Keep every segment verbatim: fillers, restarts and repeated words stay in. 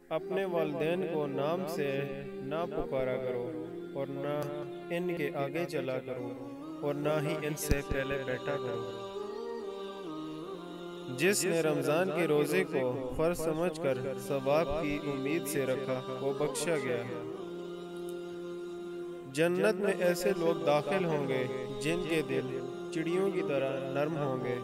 اپنے والدین کو نام سے نہ پکارا کرو اور نہ ان کے آگے چلا کرو اور نہ ہی ان سے پہلے بیٹھا کرو۔ جس نے رمضان کے روزے کو فرض سمجھ کر ثواب کی امید سے رکھا وہ بخشا گیا۔ جنت میں ایسے لوگ داخل ہوں گے جن کے دل چڑیوں کی طرح نرم ہوں گے۔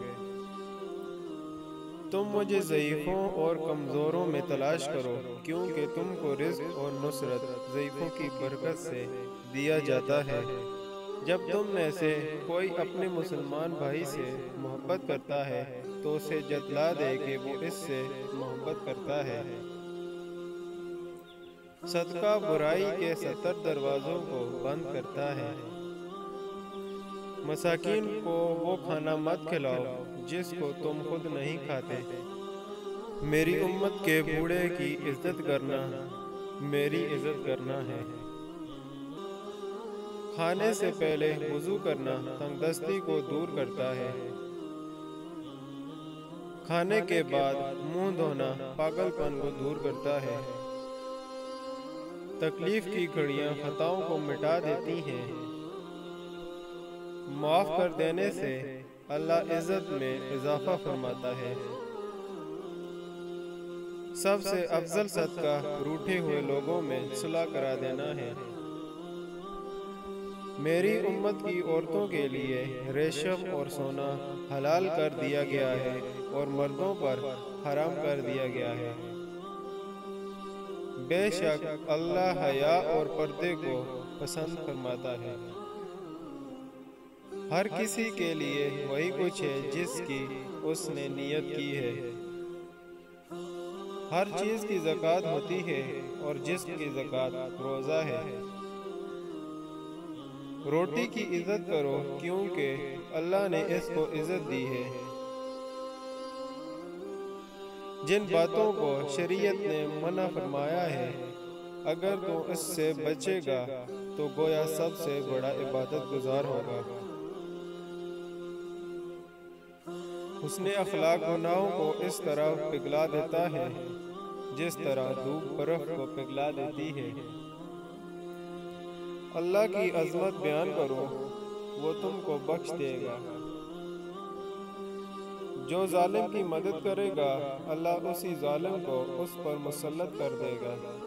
تم مجھے ضعیفوں اور کمزوروں میں تلاش کرو کیونکہ تم کو رزق اور نصرت ضعیفوں کی برکت سے دیا جاتا ہے۔ جب تم میں سے کوئی اپنے مسلمان بھائی سے محبت کرتا ہے تو اسے جتلا دے کہ وہ اس سے محبت کرتا ہے۔ صدقہ برائی کے ستر دروازوں کو بند کرتا ہے۔ مساکین کو وہ کھانا مت کھلاؤ جس کو تم خود نہیں کھاتے۔ میری امت کے بوڑھے کی عزت کرنا میری عزت کرنا ہے۔ کھانے سے پہلے وضو کرنا تنگ دستی کو دور کرتا ہے۔ کھانے کے بعد منہ دھونا پاگل پن کو دور کرتا ہے۔ تکلیف کی گھڑیاں خطاؤں کو مٹا دیتی ہیں۔ معاف کر دینے سے اللہ عزت میں اضافہ فرماتا ہے۔ سب سے افضل صدقہ روٹھے ہوئے لوگوں میں صلح کرا دینا ہے۔ میری امت کی عورتوں کے لیے ریشم اور سونا حلال کر دیا گیا ہے اور مردوں پر حرام کر دیا گیا ہے۔ بے شک اللہ حیا اور پردے کو پسند فرماتا ہے۔ ہر کسی کے لیے وہی کچھ ہے جس کی اس نے نیت کی ہے۔ ہر چیز کی زکوٰۃ ہوتی ہے اور جسم کی زکوٰۃ روزہ ہے۔ روٹی کی عزت کرو کیونکہ اللہ نے اس کو عزت دی ہے۔ جن باتوں کو شریعت نے منع فرمایا ہے اگر تو اس سے بچے گا تو گویا سب سے بڑا عبادت گزار ہوگا۔ حسن اخلاق گناہوں کو اس طرح پگھلا دیتا ہے جس طرح دھوپ برف کو پگھلا دیتی ہے۔ اللہ کی عظمت بیان کرو وہ تم کو بخش دے گا۔ جو ظالم کی مدد کرے گا اللہ اسی ظالم کو اس پر مسلط کر دے گا۔